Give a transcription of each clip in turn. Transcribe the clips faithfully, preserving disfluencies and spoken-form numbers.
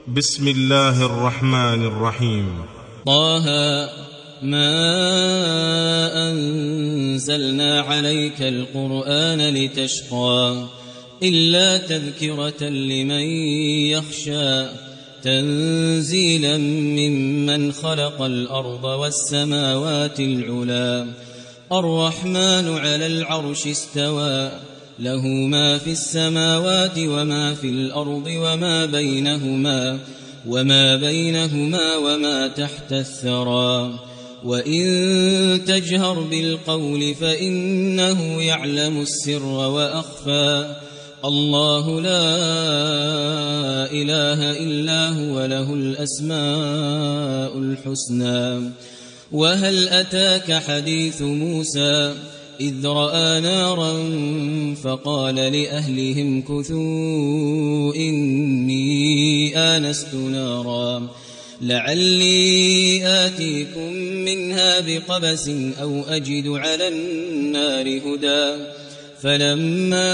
بسم الله الرحمن الرحيم. طه ما أنزلنا عليك القرآن لتشقى إلا تذكرة لمن يخشى تنزيلا ممن خلق الأرض والسماوات العلى الرحمن على العرش استوى له ما في السماوات وما في الأرض وما بينهما وما بينهما وما تحت الثرى وإن تجهر بالقول فإنه يعلم السر وأخفى الله لا إله إلا هو له الأسماء الحسنى. وهل أتاك حديث موسى إذ رأى نارا فقال لأهلهم كثوا إني آنست نارا لعلي آتيكم منها بقبس أو أجد على النار هدى فلما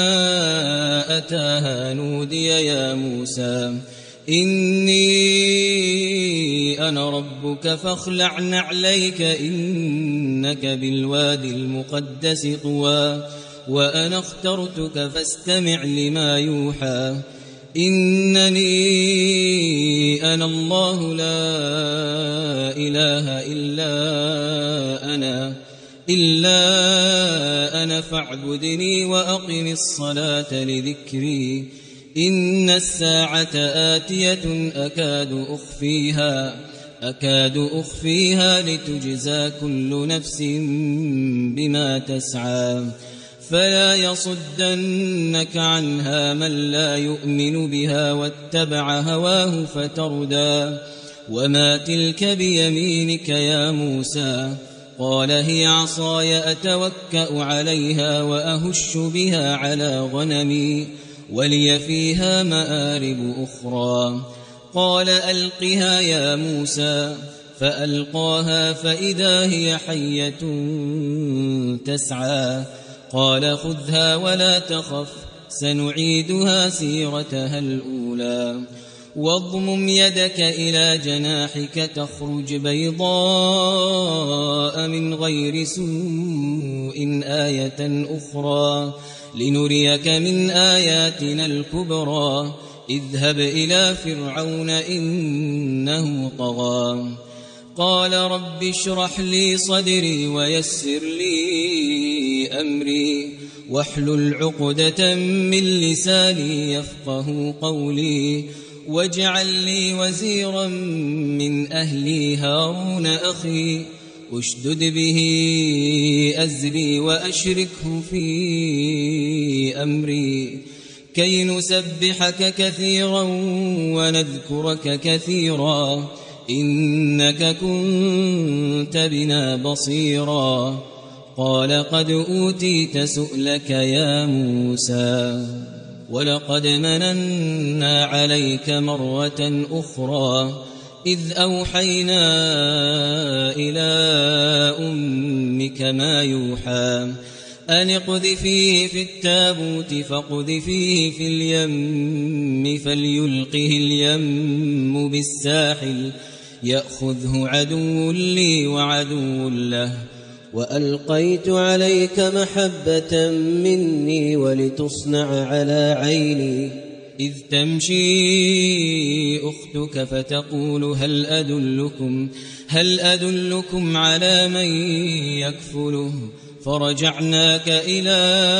أتاها نودي يا موسى إني أنا ربك فاخلع نعليك إنك بالوادي المقدس طوى وأنا اخترتك فاستمع لما يوحى إنني أنا الله لا إله إلا أنا إلا أنا فاعبدني وأقم الصلاة لذكري إن الساعة آتية أكاد أخفيها أكاد أخفيها لتجزى كل نفس بما تسعى فلا يصدنك عنها من لا يؤمن بها واتبع هواه فتردى وما تلك بيمينك يا موسى قال هي عصاي أتوكأ عليها وأهش بها على غنمي ولي فيها مآرب أخرى قال ألقها يا موسى فألقاها فإذا هي حية تسعى قال خذها ولا تخف سنعيدها سيرتها الأولى واضمم يدك إلى جناحك تخرج بيضاء من غير سوء آية أخرى لنريك من آياتنا الكبرى اذهب إلى فرعون إنه طغى قال رب اشرح لي صدري ويسر لي أمري واحلل عقدة من لساني يفقه قولي واجعل لي وزيرا من أهلي هارون أخي اشدد به أزري وأشركه في أمري كي نسبحك كثيرا ونذكرك كثيرا إنك كنت بنا بصيرا قال قد أوتيت سؤلك يا موسى ولقد مننا عليك مرة أخرى إذ أوحينا إلى أمك ما يوحى أن اقذفيه في التابوت فاقذفيه في اليم فليلقه اليم بالساحل يأخذه عدو لي وعدو له وألقيت عليك محبة مني ولتصنع على عيني إذ تمشي أختك فتقول هل أدلكم هل أدلكم على من يكفله فرجعناك إلى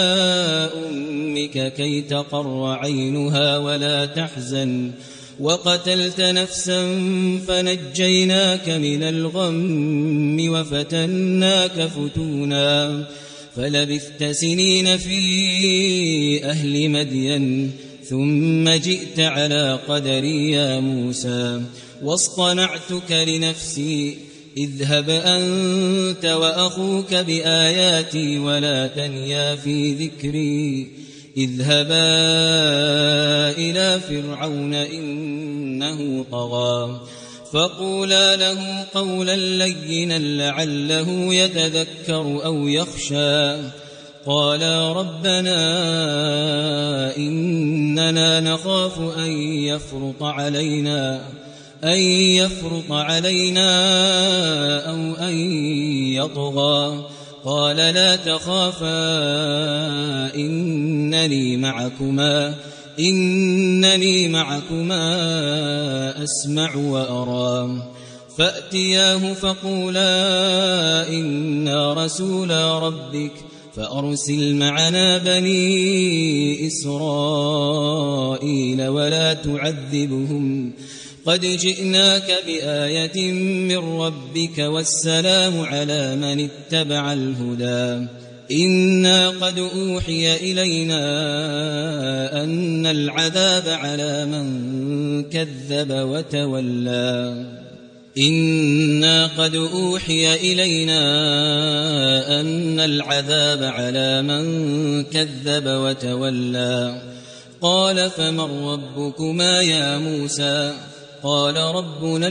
أمك كي تقر عينها ولا تحزن وقتلت نفسا فنجيناك من الغم وفتناك فتونا فلبثت سنين في أهل مدين ثم جئت على قدري يا موسى واصطنعتك لنفسي اذهب أنت وأخوك بآياتي ولا تنيا في ذكري اذهبا إلى فرعون إنه طغى فقولا له قولا لينا لعله يتذكر أو يخشى قالا ربنا إننا نخاف أن يفرط علينا أن يفرط علينا أو أن يطغى قال لا تخافا إنني معكما إنني معكما أسمع وأرى فأتياه فقولا إنا رسولا ربك فأرسل معنا بني إسرائيل ولا تعذبهم قد جئناك بآية من ربك والسلام على من اتبع الهدى إنا قد أوحي إلينا أن العذاب على من كذب وتولى إنا قد أوحي إلينا أن العذاب على من كذب وتولى قال فمن ربكما يا موسى قال ربنا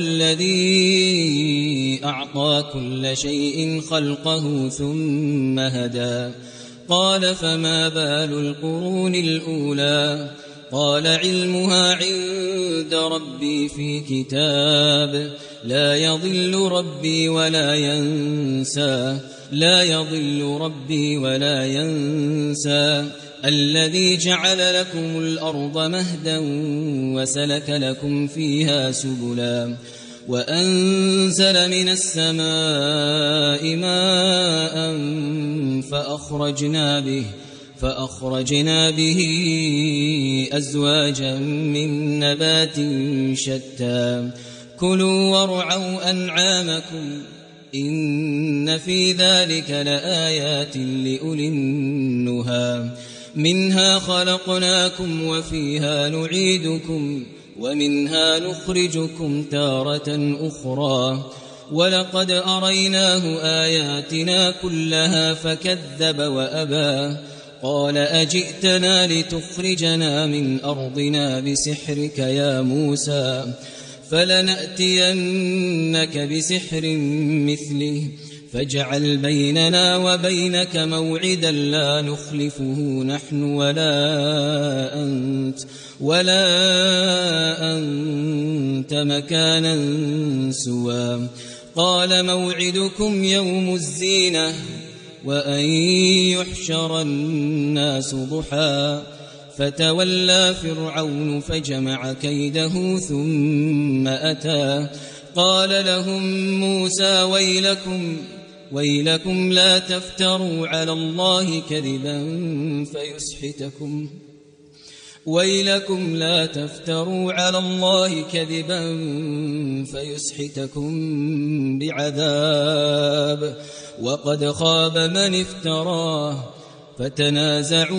الذي أعطى كل شيء خلقه ثم هدى قال فما بال القرون الأولى قال علمها عند ربي في كتاب لا يضل ربي ولا ينسى لا يضل ربي ولا ينسى الذي جعل لكم الأرض مهدا وسلك لكم فيها سبلا وأنزل من السماء ماء فأخرجنا به فأخرجنا به أزواجا من نبات شتى كلوا وارعوا أنعامكم إن في ذلك لآيات لأولي النهى منها خلقناكم وفيها نعيدكم ومنها نخرجكم تارة أخرى ولقد أريناه آياتنا كلها فكذب وأبى قال أجئتنا لتخرجنا من أرضنا بسحرك يا موسى فلنأتينك بسحر مثله فاجعل بيننا وبينك موعدا لا نخلفه نحن ولا أنت ولا أنت مكانا سوى قال موعدكم يوم الزينة وأن يحشر الناس ضحى فتولى فرعون فجمع كيده ثم أتى قال لهم موسى ويلكم ويلكم لا تفتروا على الله كذبا فيسحتكم ويلكم لا تفتروا على الله كذبا فيسحتكم بعذاب وقد خاب من افتراه فتنازعوا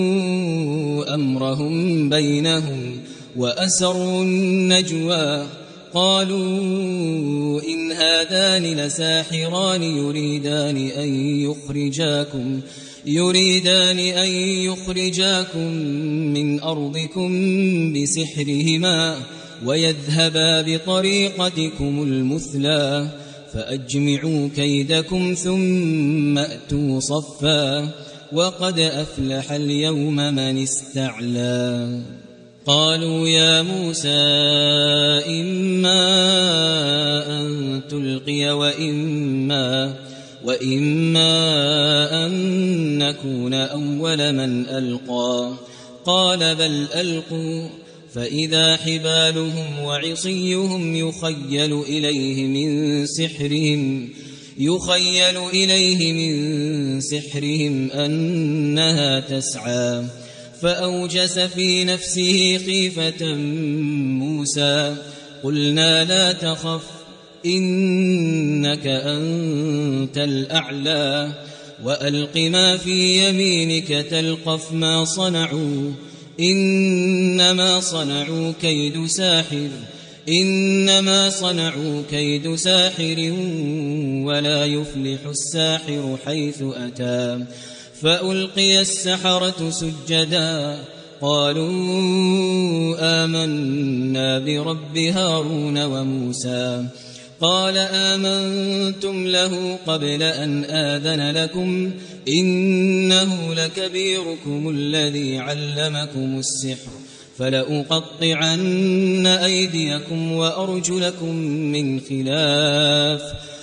أمرهم بينهم وأسروا النجوى قالوا إن هذان لساحران يريدان أن يخرجاكم يريدان أن يخرجاكم من أرضكم بسحرهما ويذهبا بطريقتكم المثلى فأجمعوا كيدكم ثم أتوا صفا وقد أفلح اليوم من استعلى قالوا يا موسى إما أن تلقي وإما وإما أن نكون أول من ألقى قال بل ألقوا فإذا حبالهم وعصيهم يخيل إليه من سحرهم يخيل إليه من سحرهم أنها تسعى فأوجس في نفسه خيفة موسى قلنا لا تخف إنك أنت الأعلى وألق ما في يمينك تلقف ما صنعوا إنما صنعوا كيد ساحر إنما صنعوا كيد ساحر ولا يفلح الساحر حيث أتى فألقي السحرة سجدا قالوا آمنا برب هارون وموسى قال آمنتم له قبل أن آذن لكم إنه لكبيركم الذي علمكم السحر فلأقطعن أيديكم وأرجلكم من خلاف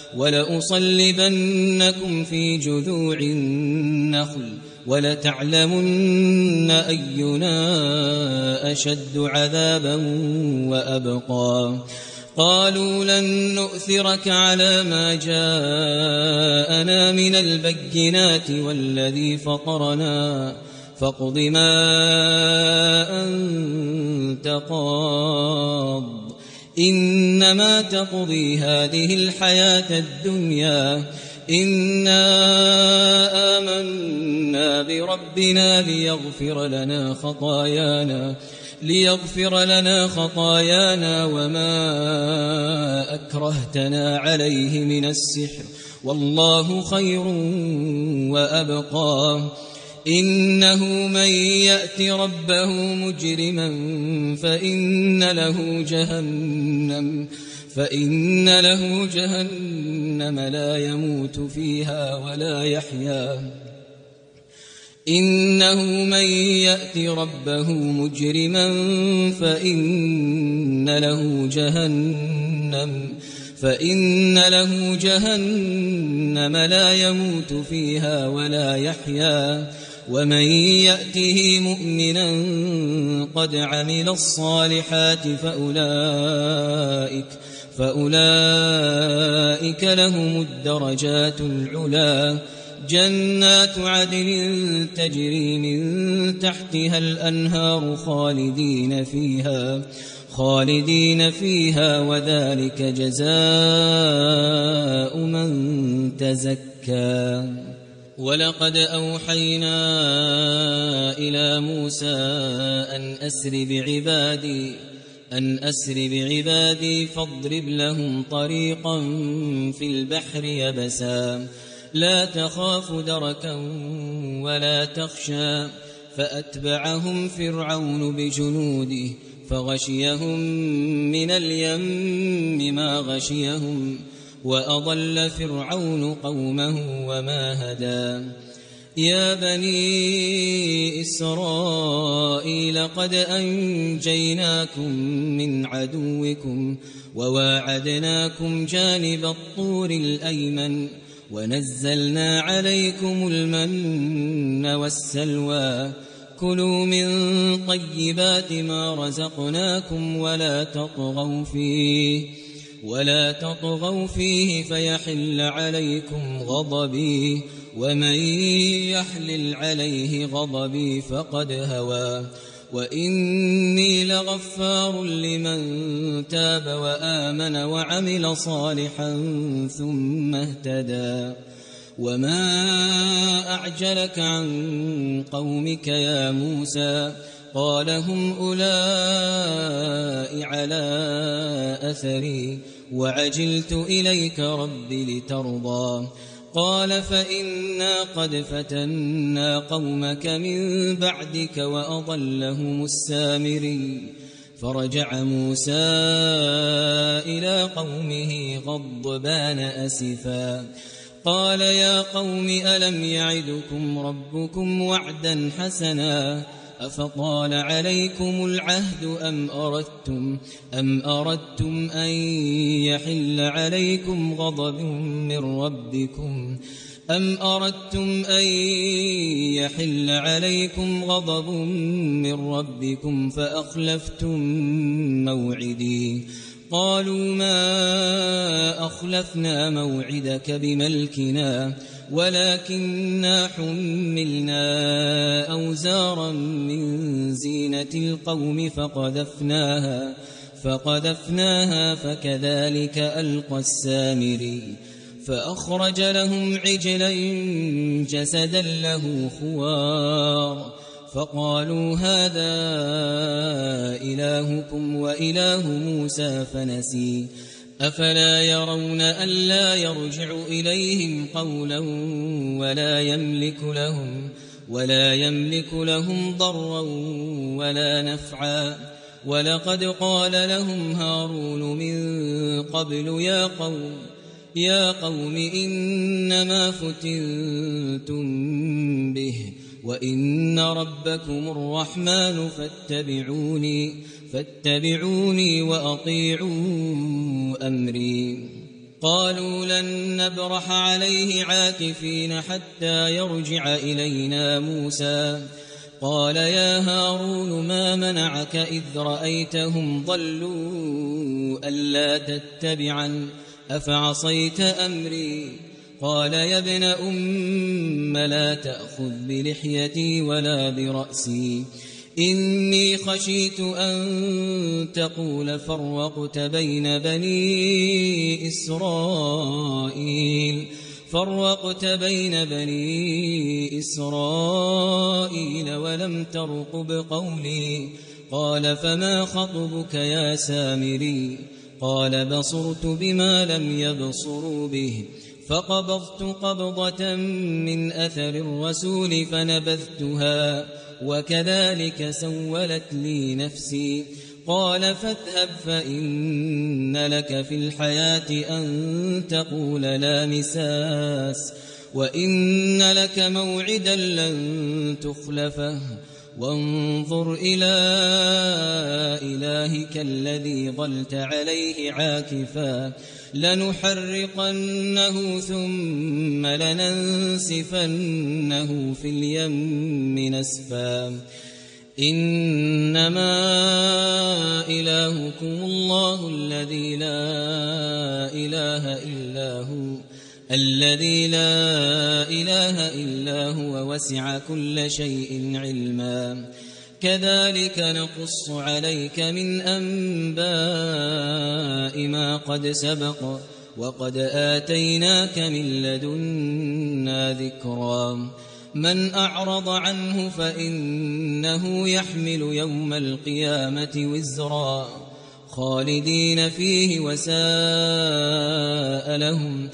ولأصلبنكم في جذوع النخل ولتعلمن أينا أشد عذابا وأبقى قالوا لن نؤثرك على ما جاءنا من البينات والذي فطرنا فاقض ما أنت قاض إنما تقضي هذه الحياة الدنيا إنا آمنا بربنا ليغفر لنا خطايانا ليغفر لنا خطايانا وما أكرهتنا عليه من السحر والله خير وأبقى إنه من يأت ربه مجرما فإن له جهنم فإن له جهنم لا يموت فيها ولا يحيا إنه من يأت ربه مجرما فإن له جهنم فإن له جهنم لا يموت فيها ولا يحيا ومن يأته مؤمنا قد عمل الصالحات فأولئك فأولئك لهم الدرجات العلا جنات عدن تجري من تحتها الأنهار خالدين فيها خالدين فيها وذلك جزاء من تزكى ولقد أوحينا إلى موسى أن أسر بعبادي أن أسر بعبادي فاضرب لهم طريقا في البحر يبسا لا تخاف دركا ولا تخشى فأتبعهم فرعون بجنوده فغشيهم من اليم ما غشيهم وأضل فرعون قومه وما هدى يا بني إسرائيل قد أنجيناكم من عدوكم وواعدناكم جانب الطور الأيمن ونزلنا عليكم المن والسلوى كلوا من طيبات ما رزقناكم ولا تطغوا فيه ولا تطغوا فيه فيحل عليكم غضبي ومن يحلل عليه غضبي فقد هوى وإني لغفار لمن تاب وآمن وعمل صالحا ثم اهتدى وما أعجلك عن قومك يا موسى قال هم أولئك على أثري وعجلت إليك رب لترضى قال فإنا قد فتنا قومك من بعدك وأضلهم السامري فرجع موسى إلى قومه غضبان أسفا قال يا قوم ألم يعدكم ربكم وعدا حسنا أفطال عليكم العهد أم أردتم أم أردتم أن يحل عليكم غضب من ربكم أم أردتم أن يحل عليكم غضب من ربكم فأخلفتم موعدي قالوا ما أخلفنا موعدك بملكنا ولكننا حملنا أوزارا من زينة القوم فقذفناها فقذفناها فكذلك ألقى السامري فأخرج لهم عجلا جسدا له خوار فقالوا هذا إلهكم وإله موسى فنسي أفلا يرون ألا يرجع إليهم قولا ولا يملك لهم ولا يملك لهم ضرا ولا نفعا ولقد قال لهم هارون من قبل يا قوم يا قوم إنما فتنتم به وإن ربكم الرحمن فاتبعوني فاتبعوني وأطيعوا أمري. قالوا لن نبرح عليه عاكفين حتى يرجع إلينا موسى. قال يا هارون ما منعك إذ رأيتهم ضلوا ألا تتبعا أفعصيت أمري. قال يا ابن أم لا تأخذ بلحيتي ولا برأسي إني خشيت أن تقول فرقت بين بني إسرائيل فرقت بين بني إسرائيل ولم ترقب قولي. قال فما خطبك يا سامري؟ قال بصرت بما لم يبصروا به فقبضت قبضة من أثر الرسول فنبذتها وكذلك سولت لي نفسي. قال فاذهب فإن لك في الحياة أن تقول لا مساس وإن لك موعدا لن تخلفه وانظر إلى إلهك الذي ظلت عليه عاكفا لنحرقنه ثم لننسفنه في اليم نسفا. إنما إلهكم الله الذي لا إله إلا هو الذي لا إله إلا هو وسع كل شيء علما. كذلك نقص عليك من أنباء ما قد سبق وقد آتيناك من لدنا ذكرا. من أعرض عنه فإنه يحمل يوم القيامة وزرا خالدين فيه وساء لهم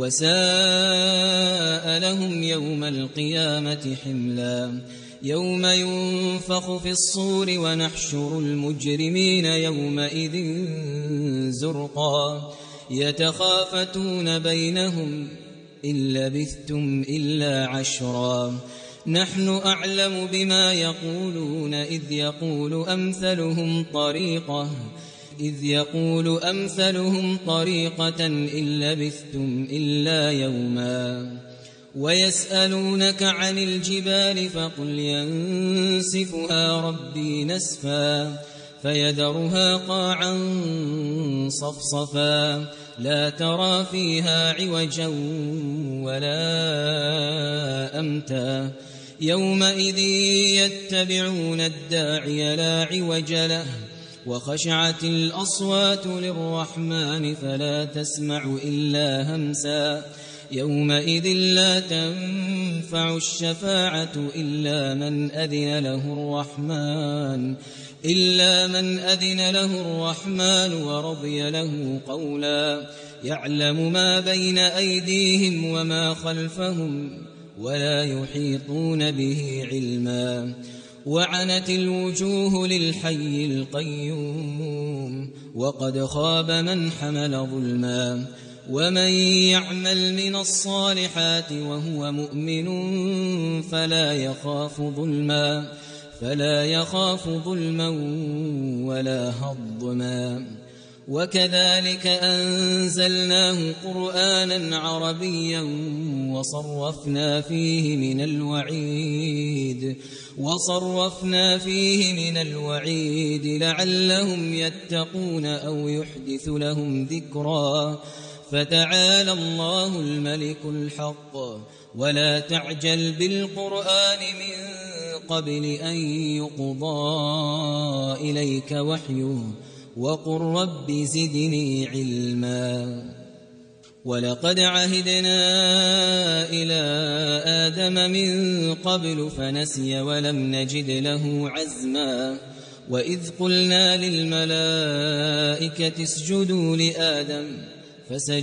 وساء لهم يوم القيامة حملا. يوم ينفخ في الصور ونحشر المجرمين يومئذ زرقا يتخافتون بينهم إن لبثتم إلا عشرا. نحن أعلم بما يقولون إذ يقول أمثلهم طريقة إذ يقول أمثلهم طريقة إن لبثتم إلا يوما. ويسألونك عن الجبال فقل ينسفها ربي نسفا فيذرها قاعا صفصفا لا ترى فيها عوجا ولا أمتا. يومئذ يتبعون الداعي لا عوج له وخشعت الأصوات للرحمن فلا تسمع إلا همسا. يومئذ لا تنفع الشفاعة إلا من أذن له الرحمن إلا من أذن له الرحمن ورضي له قولا. يعلم ما بين أيديهم وما خلفهم ولا يحيطون به علما. وعنت الوجوه للحي القيوم وقد خاب من حمل ظلما. ومن يعمل من الصالحات وهو مؤمن فلا يخاف ظلما فلا يخاف ظلما ولا هضما. وكذلك أنزلناه قرآنا عربيا وصرفنا فيه من الوعيد وصرفنا فيه من الوعيد لعلهم يتقون أو يحدث لهم ذكرا. فتعالى الله الملك الحق ولا تعجل بالقرآن من قبل أن يقضى إليك وحيه وقل رب زدني علما. ولقد عهدنا إلى آدم من قبل فنسي ولم نجد له عزما. وإذ قلنا للملائكة اسجدوا لآدم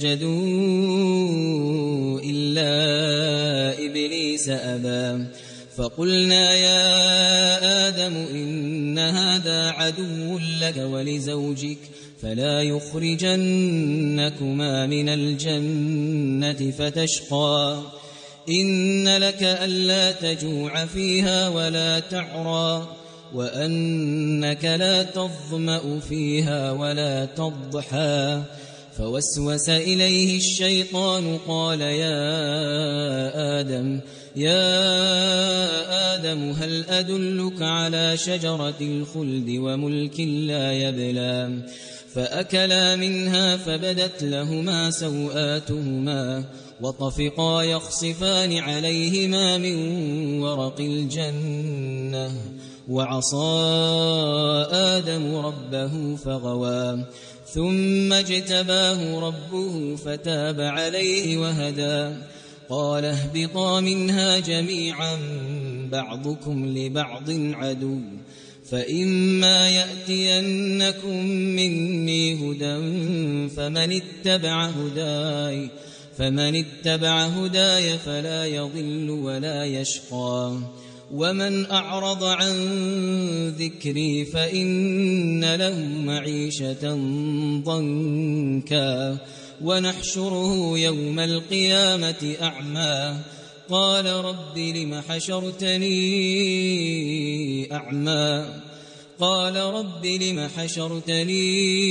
فسجدوا إلا إبليس أبى فقلنا يا آدم إن هذا عدو لك ولزوجك فلا يخرجنكما من الجنة فتشقى إن لك ألا تجوع فيها ولا تعرى وأنك لا تظمأ فيها ولا تضحى فوسوس إليه الشيطان قال يا آدم يا آدم هل أدلك على شجرة الخلد وملك لا يبلى فأكلا منها فبدت لهما سوآتهما وطفقا يخصفان عليهما من ورق الجنة وعصى آدم ربه فغوى ثم اجتباه ربه فتاب عليه وهدى قال اهبطا منها جميعا بعضكم لبعض عدو فإما يأتينكم مني هدى فمن اتبع هداي فمن اتبع هداي فلا يضل ولا يشقى ومن أعرض عن ذكري فإن له معيشة ضنكا ونحشره يوم القيامة أعمى قال رب لم حشرتني أعمى قال رب لم حشرتني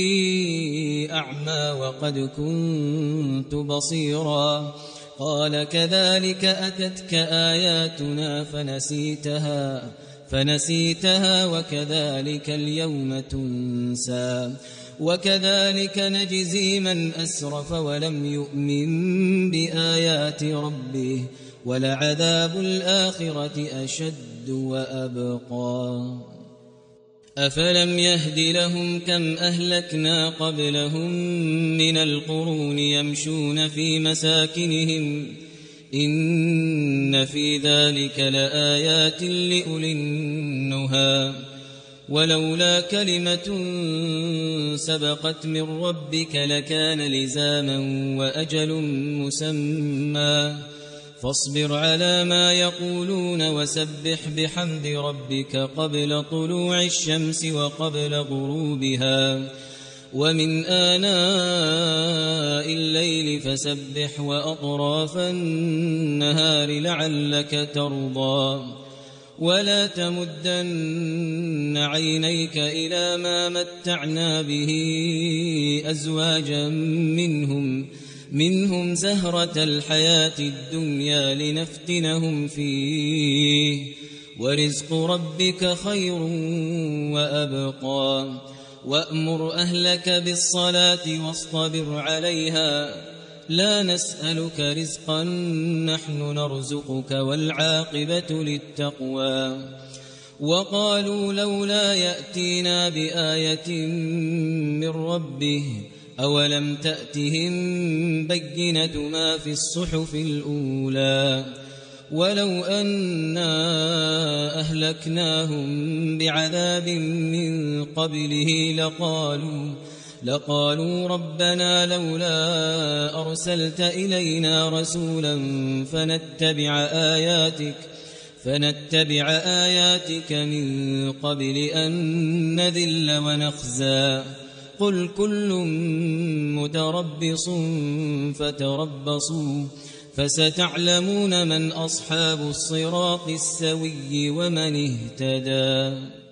أعمى وقد كنت بصيرا قال كذلك أتتك آياتنا فنسيتها فنسيتها وكذلك اليوم تنسى وكذلك نجزي من أسرف ولم يؤمن بآيات ربه ولعذاب الآخرة أشد وأبقى أفلم يهد لهم كم أهلكنا قبلهم من القرون يمشون في مساكنهم إن في ذلك لآيات لأولي النهى ولولا كلمة سبقت من ربك لكان لزاما وأجل مسمى فاصبر على ما يقولون وسبح بحمد ربك قبل طلوع الشمس وقبل غروبها ومن آناء الليل فسبح وأطراف النهار لعلك ترضى ولا تمدن عينيك إلى ما متعنا به أزواجا منهم منهم زهرة الحياة الدنيا لنفتنهم فيه ورزق ربك خير وأبقى وأمر أهلك بالصلاة واصطبر عليها لا نسألك رزقا نحن نرزقك والعاقبة للتقوى وقالوا لولا يأتينا بآية من ربه أولم تأتهم بينة ما في الصحف الأولى ولو أنا أهلكناهم بعذاب من قبله لقالوا لقالوا ربنا لولا أرسلت إلينا رسولا فنتبع آياتك فنتبع آياتك من قبل أن نذل ونخزى قل كل متربص فتربصوا فستعلمون من أصحاب الصراط السوي ومن اهتدى.